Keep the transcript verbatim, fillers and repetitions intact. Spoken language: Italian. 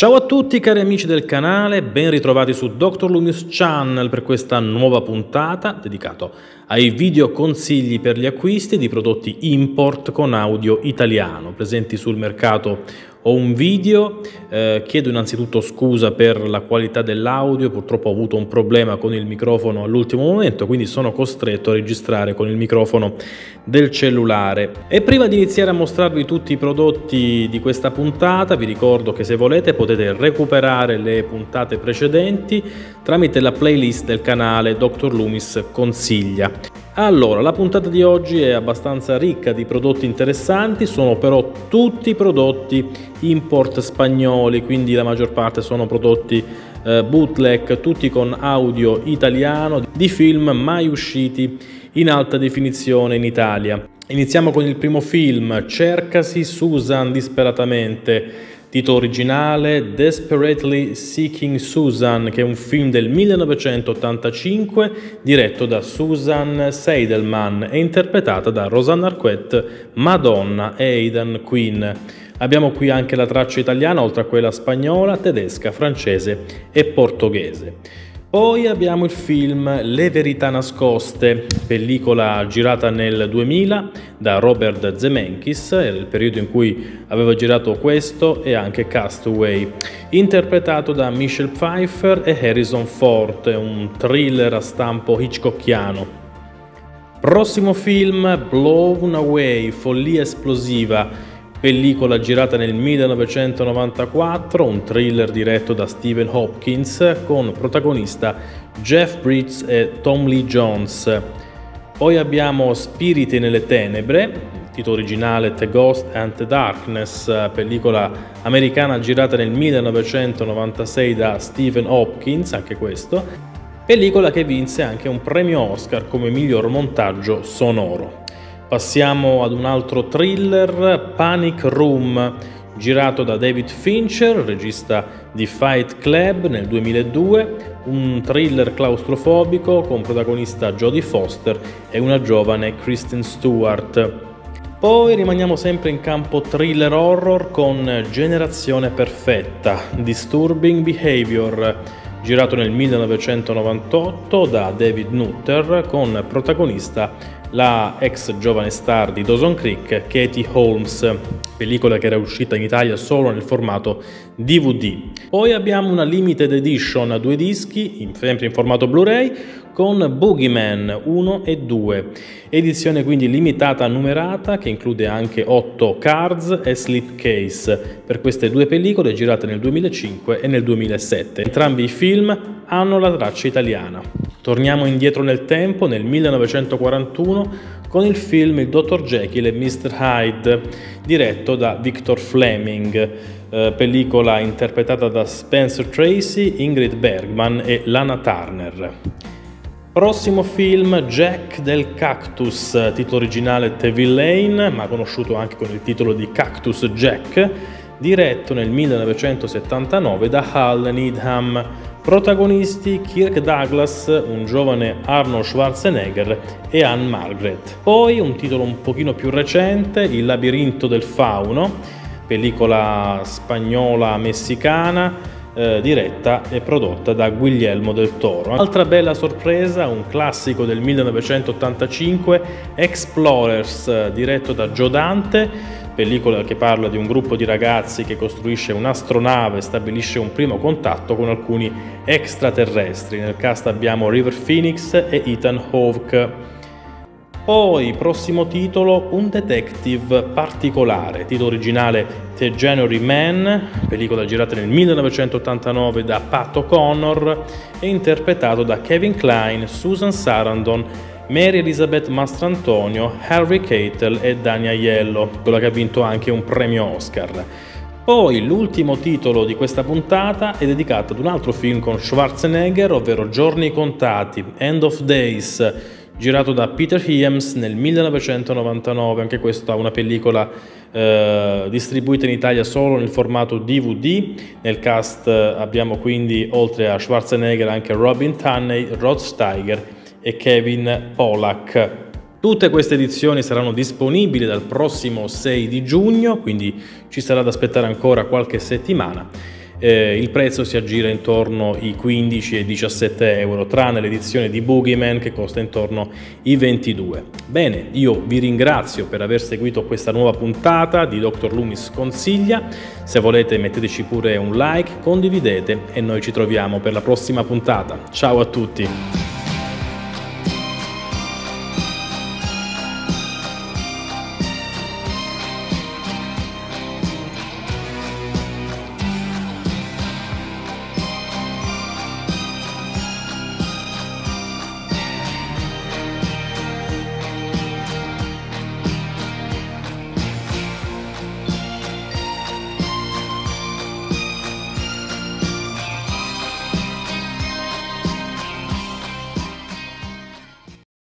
Ciao a tutti cari amici del canale, ben ritrovati su Doctor Loomis Channel per questa nuova puntata dedicata ai video consigli per gli acquisti di prodotti import con audio italiano presenti sul mercato. Ho un video, eh, chiedo innanzitutto scusa per la qualità dell'audio, purtroppo ho avuto un problema con il microfono all'ultimo momento, quindi sono costretto a registrare con il microfono del cellulare. E prima di iniziare a mostrarvi tutti i prodotti di questa puntata, vi ricordo che se volete potete recuperare le puntate precedenti tramite la playlist del canale Doctor Loomis Consiglia. Allora, la puntata di oggi è abbastanza ricca di prodotti interessanti, sono però tutti prodotti import spagnoli, quindi la maggior parte sono prodotti eh, bootleg, tutti con audio italiano, di film mai usciti in alta definizione in Italia. Iniziamo con il primo film, Cercasi Susan disperatamente. Titolo originale Desperately Seeking Susan, che è un film del millenovecentottantacinque diretto da Susan Seidelman e interpretata da Rosanna Arquette, Madonna e Aidan Quinn. Abbiamo qui anche la traccia italiana, oltre a quella spagnola, tedesca, francese e portoghese. Poi abbiamo il film Le verità nascoste, pellicola girata nel duemila da Robert Zemeckis, era il periodo in cui aveva girato questo e anche Castaway, interpretato da Michelle Pfeiffer e Harrison Ford, un thriller a stampo hitchcockiano. Prossimo film, Blown Away, follia esplosiva, pellicola girata nel millenovecentonovantaquattro, un thriller diretto da Stephen Hopkins con protagonista Jeff Bridges e Tom Lee Jones. Poi abbiamo Spiriti nelle tenebre, titolo originale The Ghost and the Darkness, pellicola americana girata nel millenovecentonovantasei da Stephen Hopkins, anche questo, pellicola che vinse anche un premio Oscar come miglior montaggio sonoro. Passiamo ad un altro thriller, Panic Room, girato da David Fincher, regista di Fight Club nel duemiladue, un thriller claustrofobico con protagonista Jodie Foster e una giovane Kristen Stewart. Poi rimaniamo sempre in campo thriller horror con Generazione Perfetta, Disturbing Behavior, girato nel millenovecentonovantotto da David Nutter con protagonista la ex giovane star di Dawson's Creek, Katie Holmes, pellicola che era uscita in Italia solo nel formato D V D. Poi abbiamo una limited edition a due dischi, in, sempre in formato Blu-ray, con Boogeyman uno e due, edizione quindi limitata numerata che include anche otto cards e slipcase per queste due pellicole girate nel duemilacinque e nel duemilasette. Entrambi i film hanno la traccia italiana. Torniamo indietro nel tempo, nel millenovecentoquarantuno, con il film Il dottor Jekyll e mister Hyde, diretto da Victor Fleming, eh, pellicola interpretata da Spencer Tracy, Ingrid Bergman e Lana Turner. Prossimo film, Jack del Cactus, titolo originale The Villain, ma conosciuto anche con il titolo di Cactus Jack, diretto nel millenovecentosettantanove da Hal Needham. Protagonisti Kirk Douglas, un giovane Arnold Schwarzenegger e Anne Margaret. Poi un titolo un pochino più recente, Il labirinto del fauno, pellicola spagnola messicana, eh, diretta e prodotta da Guillermo del Toro. Altra bella sorpresa, un classico del millenovecentottantacinque, Explorers, diretto da Joe Dante, pellicola che parla di un gruppo di ragazzi che costruisce un'astronave e stabilisce un primo contatto con alcuni extraterrestri. Nel cast abbiamo River Phoenix e Ethan Hawke. Poi, prossimo titolo, Un detective particolare, titolo originale The January Man, pellicola girata nel millenovecentottantanove da Pat O'Connor e interpretato da Kevin Kline, Susan Sarandon, Mary Elizabeth Mastrantonio, Harvey Keitel e Dani Aiello, quella che ha vinto anche un premio Oscar. Poi l'ultimo titolo di questa puntata è dedicato ad un altro film con Schwarzenegger, ovvero Giorni contati, End of Days, girato da Peter Hyams nel millenovecentonovantanove, anche questa una pellicola eh, distribuita in Italia solo nel formato D V D. Nel cast eh, abbiamo quindi, oltre a Schwarzenegger, anche Robin Tunney, Rod Steiger e Kevin Pollak. Tutte queste edizioni saranno disponibili dal prossimo sei di giugno, quindi ci sarà da aspettare ancora qualche settimana. eh, il prezzo si aggira intorno ai quindici e diciassette euro, tranne l'edizione di Boogeyman che costa intorno ai ventidue. Bene, io vi ringrazio per aver seguito questa nuova puntata di doctor Loomis Consiglia. Se volete metteteci pure un like, condividete e noi ci troviamo per la prossima puntata. Ciao a tutti!